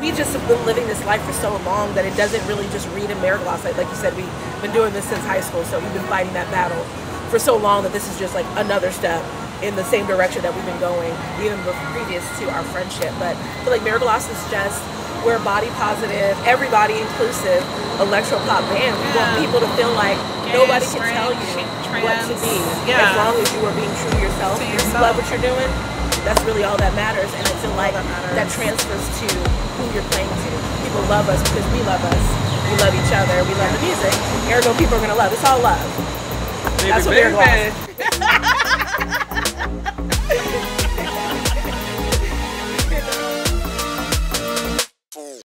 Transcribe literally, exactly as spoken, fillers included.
we just have been living this life for so long that it doesn't really just read in MirrorGloss. Like, like you said, we've been doing this since high school, so we've been fighting that battle for so long that this is just like another step in the same direction that we've been going, even previous to our friendship. But I feel like MirrorGloss is just, we're a body positive, everybody inclusive electro pop band. We yeah. want people to feel like Gay, nobody can straight, tell you trans, what to be, yeah. as long as you are being true to yourself. To If yourself. you love what you're doing, that's really all that matters. And I feel like that, that transfers to who you're playing to. People love us because we love us. We love each other. We love the music. Ergo, people are gonna love. It's all love. Baby, That's what baby. MirrorGloss.